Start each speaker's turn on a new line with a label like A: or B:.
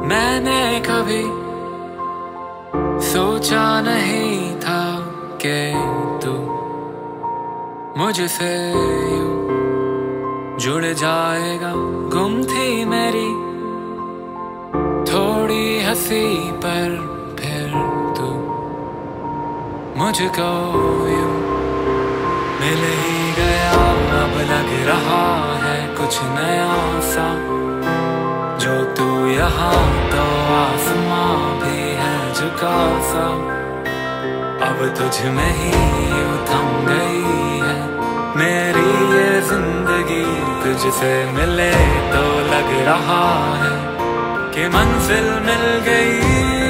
A: मैंने कभी सोचा नहीं था कि तू मुझसे यूं जुड़ जाएगा। गुम थी मेरी थोड़ी हंसी पर फिर तू मुझको यूं मिल ही गया। अब लग रहा है कुछ नया सा, जो तू यहाँ तो आसमां भी है झुका सा। अब तुझ में ही यूं थम गई है मेरी ये जिंदगी। तुझसे मिले तो लग रहा है कि मंजिल मिल गई।